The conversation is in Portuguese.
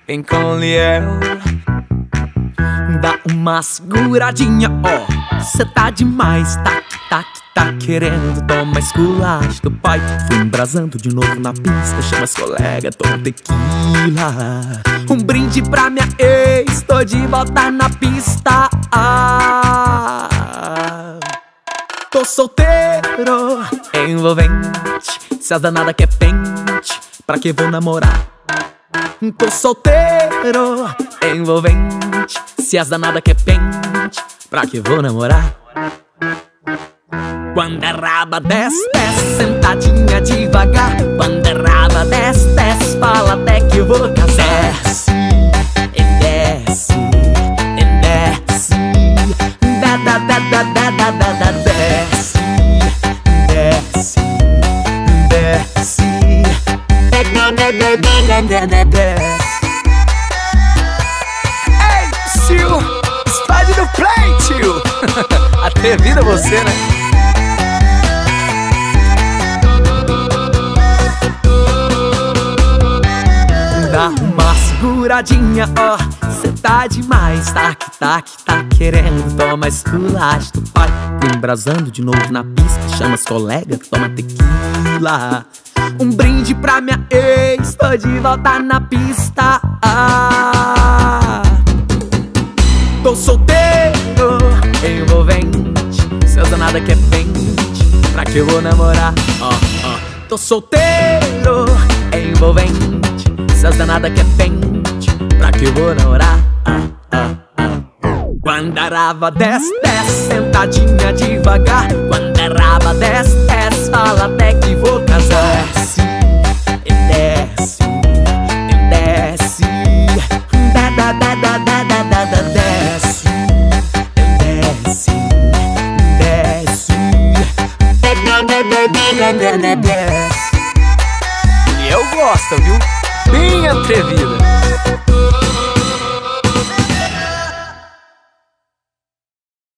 Vem com Liel, dá uma seguradinha, ó. Cê tá demais, tá querendo. Toma esculacho do pai. Fui embrasando de novo na pista. Chama as colegas, toma tequila. Um brinde pra minha ex, tô de volta na pista. Tô solteiro, envolvente. Se as danada quer pente, pra que vou namorar? Tô solteiro, envolvente. Se as danada quer pente, pra que vou namorar? Quando a raba desce, desce, sentadinha devagar. Quando a raba desce, desce, fala até que eu vou casar. Desce, desce, desce. Desce, desce, desce. Ei, tio, explode no play, tio. Atrevida você, né? Dá uma seguradinha, ó. Cê tá demais, tá querendo. Toma esculacho do pai. Tô embrasando de novo na pista. Chama as colegas, toma tequila. Um brinde pra minha ex, tô de volta na pista. Tô solteiro, envolvente. Se as danada quer pente, pra que eu vou namorar? Tô solteiro, envolvente. Se as danada quer pente, pra que eu vou namorar? Quando a raba desce, desce, sentadinha devagar. Quando a raba desce, desce, fala até que vou casar. Desce, desce, desce. Desce, desce. E eu gosto, viu? Bem atrevida.